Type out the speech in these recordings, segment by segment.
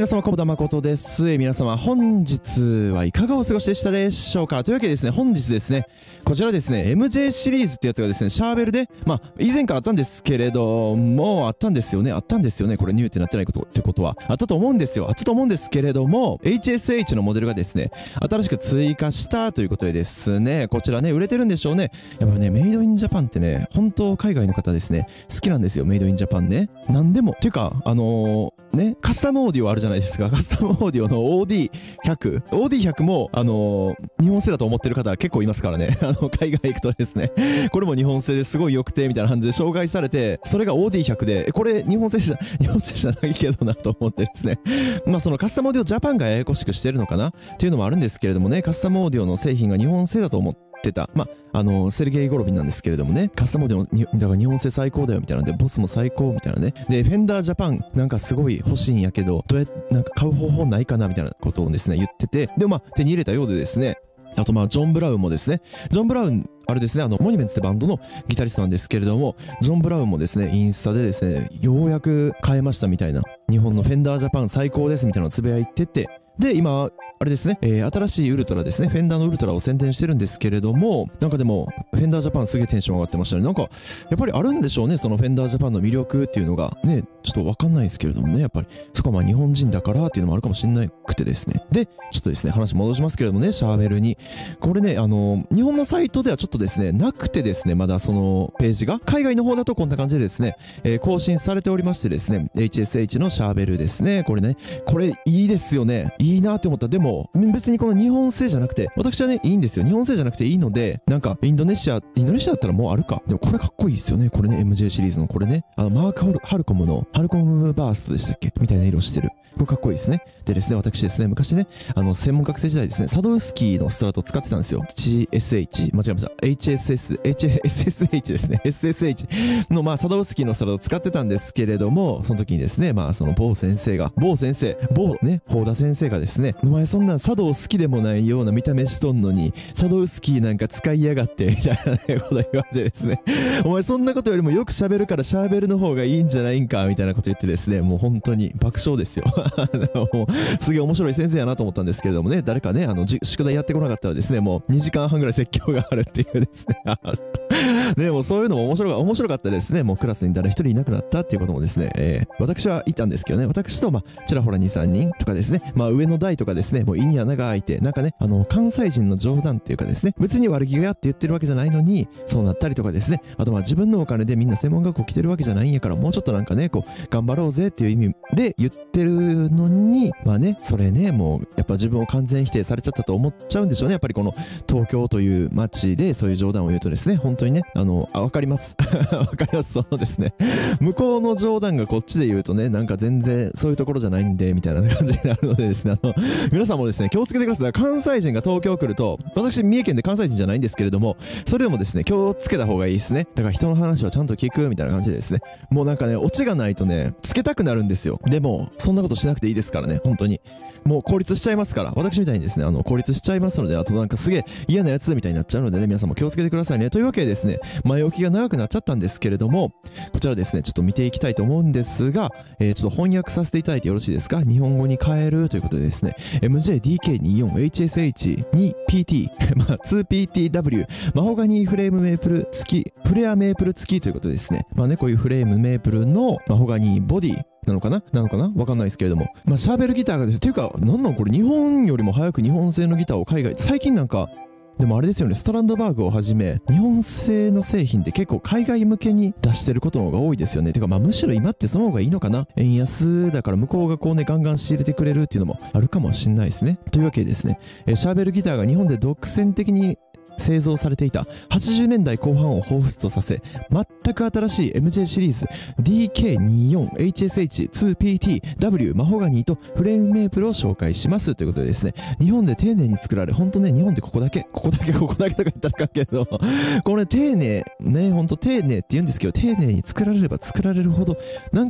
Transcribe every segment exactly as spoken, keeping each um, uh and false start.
皆様、小田誠です。えー皆様、本日はいかがお過ごしでしたでしょうか。というわけでですね、本日ですね、こちらですね、エムジェー シリーズってやつがですね、シャーベルで、まあ、以前からあったんですけれども、あったんですよね、あったんですよね、これニューってなってないことってことは、あったと思うんですよ、あったと思うんですけれども、エイチエスエイチ のモデルがですね、新しく追加したということでですね、こちらね、売れてるんでしょうね。やっぱね、メイドインジャパンってね、本当海外の方ですね、好きなんですよ、メイドインジャパンね。なんでも、ていうか、あのー、ね、カスタムオーディオあるじゃないですか。カスタムオーディオの オーディーひゃく。オーディーひゃく も、あのー、日本製だと思ってる方結構いますからね。あの、海外行くとですね、これも日本製ですごい良くて、みたいな感じで紹介されて、それが オーディーひゃく で、これ日本製じゃ、日本製じゃないけどなと思ってですね。まあそのカスタムオーディオジャパンがややこしくしてるのかなっていうのもあるんですけれどもね、カスタムオーディオの製品が日本製だと思って、ってた。まあ、あの、セルゲイ・ゴロビンなんですけれどもね、カスタムオーディオのに、だから日本製最高だよみたいなんで、ボスも最高みたいなね。で、フェンダージャパンなんかすごい欲しいんやけど、どうやって、なんか買う方法ないかなみたいなことをですね、言ってて、で、まあ、手に入れたようでですね、あとまあ、ジョン・ブラウンもですね、ジョン・ブラウン、あれですね、あの、モニュメンツってバンドのギタリストなんですけれども、ジョン・ブラウンもですね、インスタでですね、ようやく買えましたみたいな、日本のフェンダージャパン最高ですみたいなのをつぶやいてて、で、今、あれですね、えー、新しいウルトラですね、フェンダーのウルトラを宣伝してるんですけれども、なんかでも、フェンダージャパンすげえテンション上がってましたね。なんか、やっぱりあるんでしょうね、そのフェンダージャパンの魅力っていうのが、ね、ちょっとわかんないですけれどもね、やっぱり、そこはまあ日本人だからっていうのもあるかもしれなくてですね。で、ちょっとですね、話戻しますけれどもね、シャーベルに。これね、あの、日本のサイトではちょっとですね、なくてですね、まだそのページが、海外の方だとこんな感じでですね、えー、更新されておりましてですね、エイチエスエイチ のシャーベルですね、これね、これいいですよね。いいなって思った。でも、別にこの日本製じゃなくて、私はね、いいんですよ。日本製じゃなくていいので、なんか、インドネシア、インドネシアだったらもうあるか。でもこれかっこいいですよね。これね、エムジェー シリーズのこれね。あの、マーク・ハルコムの、ハルコムバーストでしたっけみたいな色してる。これかっこいいですね。でですね、私ですね、昔ね、あの、専門学生時代ですね、サドウスキーのストラトを使ってたんですよ。エイチエスエイチ、間違えました。エイチエスエス、エイチエスエスエイチ ですね。エスエスエイチ の、まあ、サドウスキーのストラトを使ってたんですけれども、その時にですね、まあ、その某先生が、某先生、某ね、ホーダ先生がですね、お前そんなサド好きでもないような見た目しとんのに、サドウスキーなんか使いやがって、みたいなね、こと言われてですね、お前そんなことよりもよく喋るからシャーベルの方がいいんじゃないんか、みたいなこと言ってですね、もう本当に爆笑ですよ。もうすげえ面白い先生やなと思ったんですけれどもね、誰かね、あの、宿題やってこなかったらですね、もうにじかんはんぐらい説教があるっていうですね、ね、もうそういうのも面白か面白かったですね。もうクラスに誰一人いなくなったっていうこともですね、えー、私はいたんですけどね、私と、まあ、ちらほらに、さんにんとかですね、まあ、上の台とかですね、もう胃に穴が開いて、なんかね、あの、関西人の冗談っていうかですね、別に悪気があって言ってるわけじゃないのに、そうなったりとかですね、あとまあ自分のお金でみんな専門学校来てるわけじゃないんやから、もうちょっとなんかね、こう、頑張ろうぜっていう意味で言ってるのに、まあね、それね、もう、やっぱ自分を完全否定されちゃったと思っちゃうんでしょうね。やっぱりこの東京という街でそういう冗談を言うとですね、本当にね、あの、あ、わかります。わかります。そのですね、向こうの冗談がこっちで言うとね、なんか全然そういうところじゃないんで、みたいな感じになるのでですね、あの、皆さんもですね、気をつけてください。関西人が東京来ると、私、三重県で関西人じゃないんですけれども、それでもですね、気をつけた方がいいですね。だから人の話はちゃんと聞く、みたいな感じでですね、もうなんかね、オチがないとね、つけたくなるんですよ。でも、そんなことしなくていいですからね、本当に。もう孤立しちゃいますから、私みたいにですね、あの、孤立しちゃいますので、あとなんかすげえ嫌なやつみたいになっちゃうのでね、皆さんも気をつけてくださいね。というわけでですね、前置きが長くなっちゃったんですけれども、こちらですね、ちょっと見ていきたいと思うんですが、えー、ちょっと翻訳させていただいてよろしいですか？日本語に変えるということでですね、エムジェーディーケーにじゅうよんエイチエスエイチにピーティー、まあ、ツーピーティーダブリュー、マホガニーフレームメープル付き、フレアメープル付きということでですね、まあね、こういうフレームメープルのマホガニーボディ、なのかななのかなわかんないですけれども。まあ、シャーベルギターがです。っていうか、なんなんこれ日本よりも早く日本製のギターを海外、最近なんか、でもあれですよね、ストランドバーグをはじめ、日本製の製品って結構海外向けに出してることの方が多いですよね。てかまあむしろ今ってその方がいいのかな。円安だから向こうがこうね、ガンガン仕入れてくれるっていうのもあるかもしんないですね。というわけでですね、えー、シャーベルギターが日本で独占的に製造されていたはちじゅうねんだいこう半を彷彿とさせ、全く新しい エムジェー シリーズ ディーケーにじゅうよんエイチエスエイチツーピーティーダブリュー マホガニーとフレームメープルを紹介しますということでですね、日本で丁寧に作られ、ほんとね、日本でここだけ、ここだけ、ここだけとか言ったらあかんけど、これ丁寧、ね、ほんと丁寧って言うんですけど、丁寧に作られれば作られるほど、なんか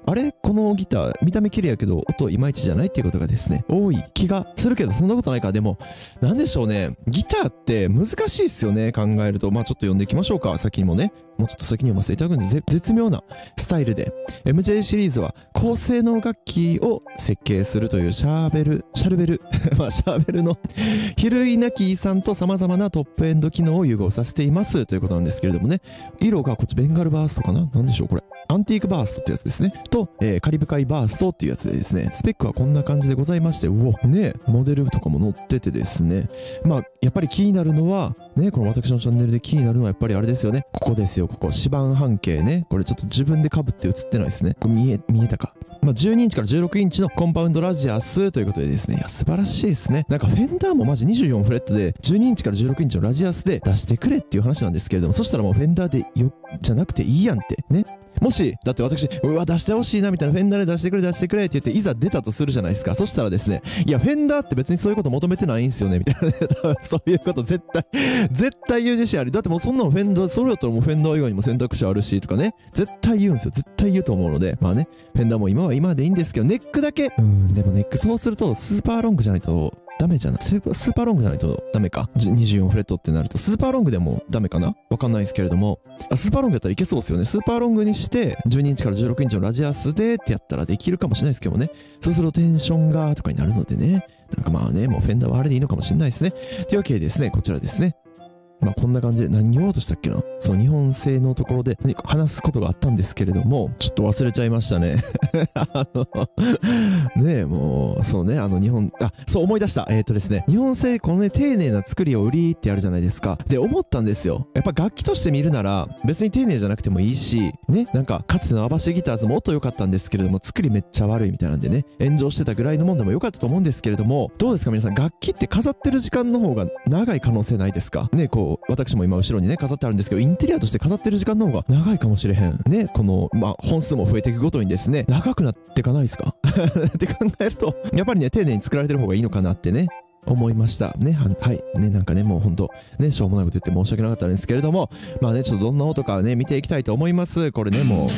あれこのギター見た目綺麗やけど音いまいちじゃないっていうことがですね多い気がするけど、そんなことないか。でもなんでしょうね、ギターって難しいっすよね、考えると。まあちょっと読んでいきましょうか。先にもね、もうちょっと先に読ませていただくんで、絶妙なスタイルで エムジェイ シリーズは高性能楽器を設計するというシャーベルシャルベルまあシャーベルの比類なき遺産と様々なトップエンド機能を融合させていますということなんですけれどもね、色がこっちベンガルバーストかな、なんでしょうこれ、アンティークバーストってやつですねと、えー、カリブ海バーストっていうやつでですね、スペックはこんな感じでございまして、うおね、モデルとかも載っててですね、まあやっぱり気になるのはね、この私のチャンネルで気になるのはやっぱりあれですよね、ここですよ、ここ指板半径ね、これちょっと自分で被って映ってないですね、これ見え見えたか。まあ、じゅうにインチからじゅうろくインチのコンパウンドラジアスということでですね、いや素晴らしいですね。なんかフェンダーもマジにじゅうよんフレットでじゅうにインチからじゅうろくインチのラジアスで出してくれっていう話なんですけれども、そしたらもうフェンダーでよじゃなくていいやんってね。もしだって私うわ出してほしいなみたいな、フェンダーで出してくれ出してくれって言っていざ出たとするじゃないですか。そしたらですね、いやフェンダーって別にそういうこと求めてないんすよねみたいなね多分そういうこと絶対絶対言う自信あり。だってもうそんなのフェンダー、それだったらもうフェンダー以外にも選択肢あるしとかね、絶対言うんですよ、絶対言うと思うので、まあね、フェンダーも今は今でいいんですけど、ネックだけ、うん、でもネックそうするとスーパーロングじゃないとダメじゃない。スーパーロングじゃないとダメか。にじゅうよんフレットってなると、スーパーロングでもダメかなわかんないですけれども、あ、スーパーロングだったらいけそうですよね。スーパーロングにして、じゅうにインチからじゅうろくインチのラジアスでってやったらできるかもしれないですけどね。そうするとテンションがとかになるのでね。なんかまあね、もうフェンダーはあれでいいのかもしれないですね。というわけでですね、こちらですね。まあこんな感じで何言おうとしたっけな。そう、日本製のところで何か話すことがあったんですけれども、ちょっと忘れちゃいましたね。あの、ねえ、もう、そうね、あの日本、あ、そう思い出した。えっとですね、日本製、このね、丁寧な作りを売りってあるじゃないですか。で、思ったんですよ。やっぱ楽器として見るなら、別に丁寧じゃなくてもいいし、ね、なんか、かつてのアバシギターズも音良かったんですけれども、作りめっちゃ悪いみたいなんでね、炎上してたぐらいのもんでも良かったと思うんですけれども、どうですか皆さん、楽器って飾ってる時間の方が長い可能性ないですかね、こう、私も今後ろにね飾ってあるんですけど、インテリアとして飾ってる時間の方が長いかもしれへんね。このまあ本数も増えていくごとにですね、長くなっていかないですかって考えると、やっぱりね丁寧に作られてる方がいいのかなってね思いましたね。は、はいね、なんかねもうほんとねしょうもないこと言って申し訳なかったんですけれども、まあねちょっとどんな音かね見ていきたいと思います。これねもう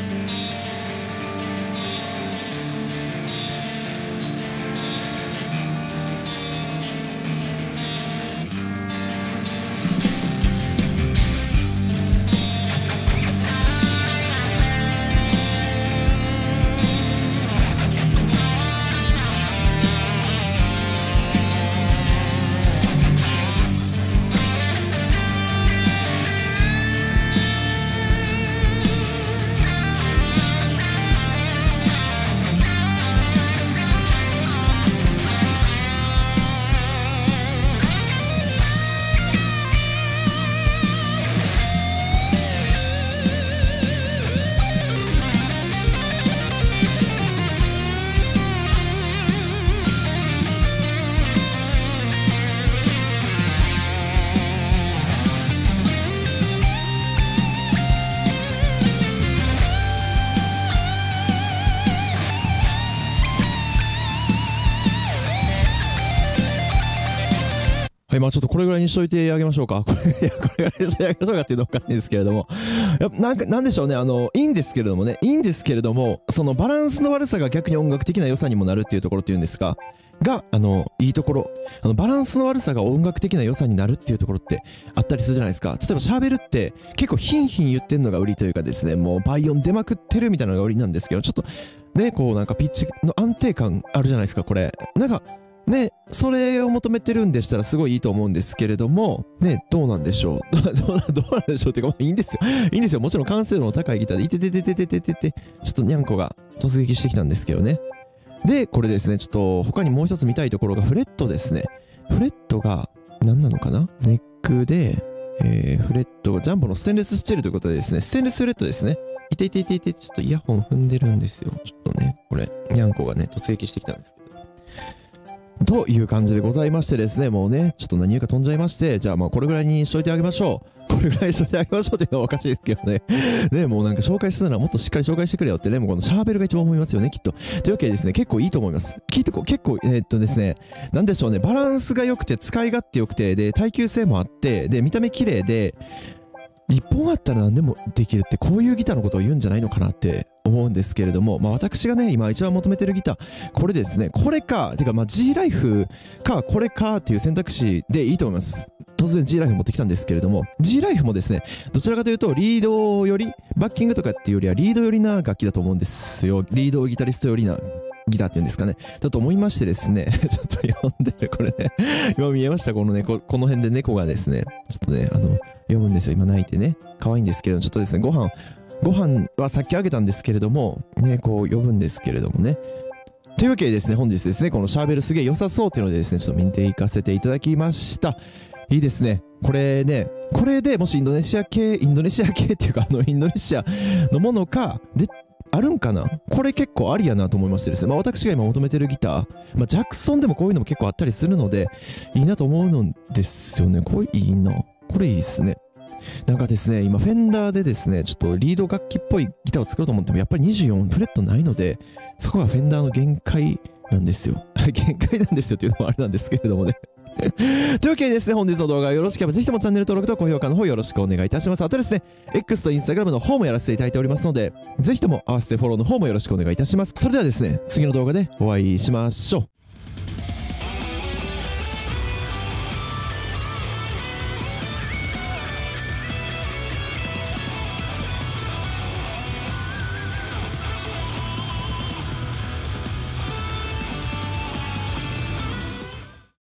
はい、まあちょっとこれぐらいにしといてあげましょうか。これ、いや、これぐらいにしといてあげましょうかっていうのはおかしいんですけれども。やっぱなんか、なんでしょうね。あの、いいんですけれどもね。いいんですけれども、そのバランスの悪さが逆に音楽的な良さにもなるっていうところっていうんですか。が、あの、いいところ。あの、バランスの悪さが音楽的な良さになるっていうところってあったりするじゃないですか。例えばシャーベルって結構ヒンヒン言ってんのが売りというかですね、もう倍音出まくってるみたいなのが売りなんですけど、ちょっと、ね、こうなんかピッチの安定感あるじゃないですか、これ。なんか、ね、それを求めてるんでしたらすごいいいと思うんですけれども、ね、どうなんでしょう。どうな、どうなんでしょうっていうか、まあいいんですよ。いいんですよ。もちろん完成度の高いギターで、いてててててててて、ちょっとニャンコが突撃してきたんですけどね。で、これですね、ちょっと他にもう一つ見たいところがフレットですね。フレットが何なのかな？ネックで、えー、フレット、ジャンボのステンレススチェルということでですね、ステンレスフレットですね。いていていていて、ちょっとイヤホン踏んでるんですよ。ちょっとね、これ、ニャンコがね、突撃してきたんですけど。という感じでございましてですね、もうね、ちょっと何言うか飛んじゃいまして、じゃあまあこれぐらいにしといてあげましょう。これぐらいにしといてあげましょうっていうのはおかしいですけどね。ね、もうなんか紹介するならもっとしっかり紹介してくれよってね、もうこのシャーベルが一番思いますよね、きっと。というわけでですね、結構いいと思います。聞いてこう、結構、えー、っとですね、なんでしょうね、バランスが良くて、使い勝手良くて、で、耐久性もあって、で、見た目綺麗で、一本あったら何でもできるってこういうギターのことを言うんじゃないのかなって思うんですけれども、まあ私がね、今一番求めてるギター、これですね、これか、てかまあ G ライフか、これかっていう選択肢でいいと思います。突然 G ライフ持ってきたんですけれども、G ライフもですね、どちらかというとリードより、バッキングとかっていうよりはリード寄りな楽器だと思うんですよ。リードギタリスト寄りなギターっていうんですかね。だと思いましてですね、ちょっと読んでる、これね、今見えました、このね、こ、この辺で猫がですね、ちょっとね、あの、読むんですよ。今泣いてね。可愛いんですけど、ちょっとですね、ご飯、ご飯はさっきあげたんですけれども、ね、こう呼ぶんですけれどもね。というわけでですね、本日ですね、このシャーベルすげえ良さそうっていうのでですね、ちょっと見ていかせていただきました。いいですね。これね、これでもしインドネシア系、インドネシア系っていうか、あの、インドネシアのものか、で、あるんかなこれ結構ありやなと思いましてですね。まあ私が今求めてるギター、まあジャクソンでもこういうのも結構あったりするので、いいなと思うのですよね。これいいな。これいいっすね。なんかですね、今フェンダーでですね、ちょっとリード楽器っぽいギターを作ろうと思っても、やっぱりにじゅうよんフレットないので、そこがフェンダーの限界なんですよ。限界なんですよっていうのもあれなんですけれどもね。というわけでですね、本日の動画がよろしければぜひともチャンネル登録と高評価の方よろしくお願いいたします。あとですね、X と Instagram の方もやらせていただいておりますので、ぜひとも合わせてフォローの方もよろしくお願いいたします。それではですね、次の動画でお会いしましょう。